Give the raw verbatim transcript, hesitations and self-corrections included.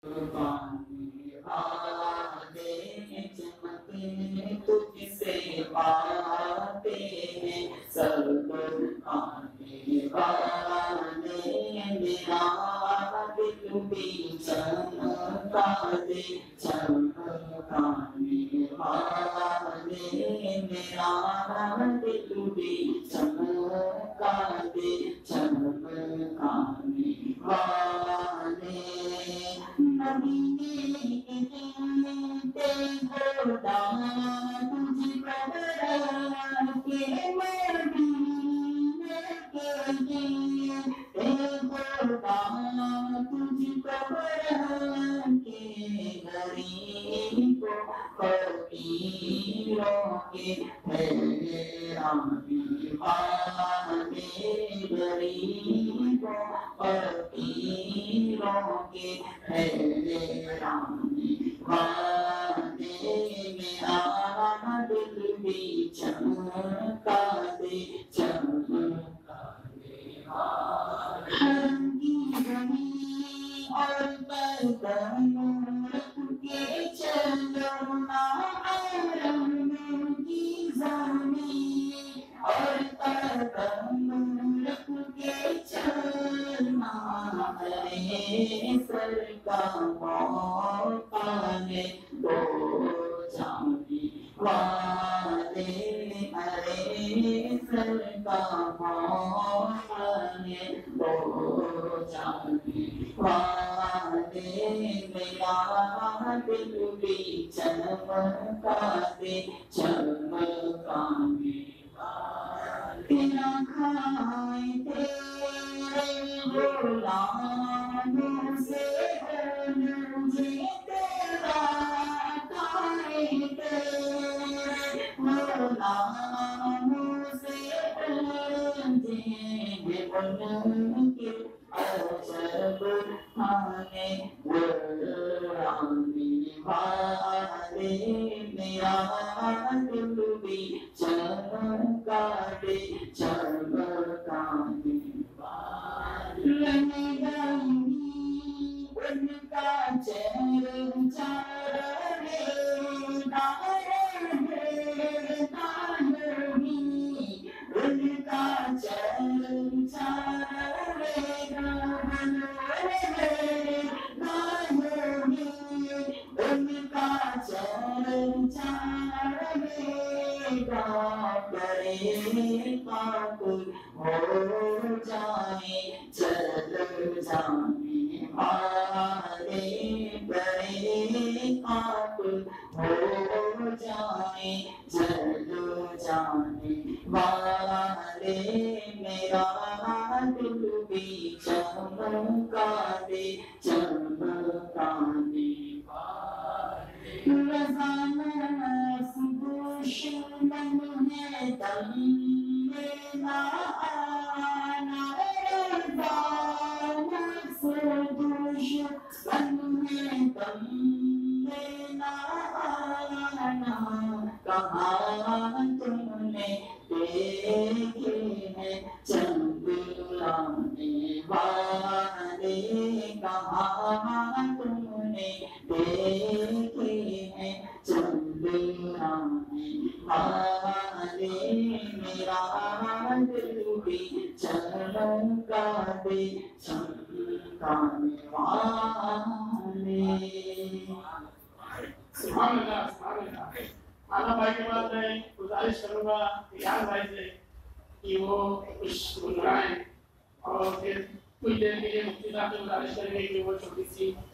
पानी वाले चमके तुझसे पाते हैं सब पाने वाले मेरा दिल भी चमका दे चमकाने वाले मेरा दिल भी चमका दे चमकाने वाले नबी ते खुदा तुझ पर के मदीने के लिए ते खुदा तुझ पर के गरीबों फकीरों के हैरानी वाले गरीबों फकीरों के हैरानी वाले मेरा दिल भी चमका दे चमकाने वाले हरम की गली और बदनूर के चलो ना हरम की ज़मीन और बदनूर के चलना है सर का मौका है दो जाने वाले अरे सर का मौका है दो जाने वाले मेरा दिल भी चमका दे चमकाने तेरा खाए तेरे गुलामों से मुझे तेरा खाए तेरे गुलामों से मुझे उनके अजब खाने वराने वाले मेरा दिल भी चमका दे चमकाने वाले उनका चेहरा रहेगा रहेगा नहीं उनका चेहरा रहेगा रहेगा नहीं उनका चेहरा रहेगा करेगा कोई हो जाए चल जाने वाले करेगा कोई हो जाए चल जाने वाले मेरा दिल भी चमका दे चमकाने वाले रज़ाना दुश्मन है दम मेरा आना रज़ाना दुश्मन है दम मेरा आना कहाँ तुमने देखे हैं चंदलाने वाले कहाँ तुमने देखे हैं चंदलाने वाले मेरा दिल भी चमका दे चमकाने वाले सुभान अल्लाह सुभान अल्लाह। आला भाई के बाद मैं गुजारिश करूंगा यार भाई से कि वो कुछ गुनगुनाएं और फिर कुछ देर के लिए मुफ्ती साहब से गुजारिश करेंगे कि वो छोटी सी